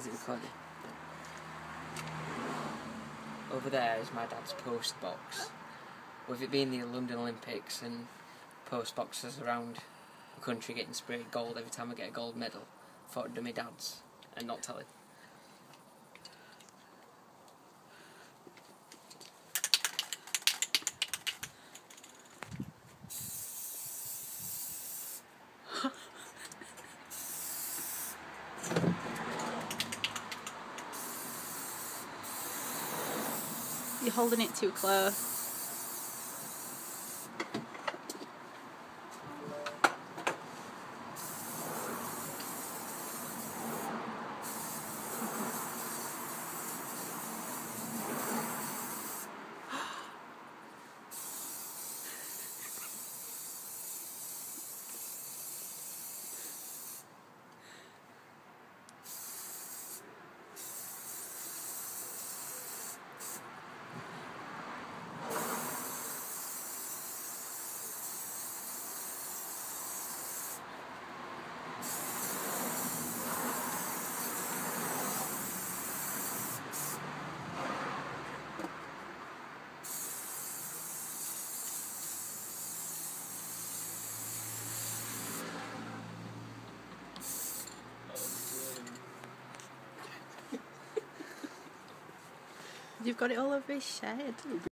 Is it recording? Over there is my dad's Postbox. With it being the London Olympics and Postboxes around the country getting sprayed gold every time I get a gold medal, I thought I'd do my dad's and not tell him. You're holding it too close. You've got it all over his shed.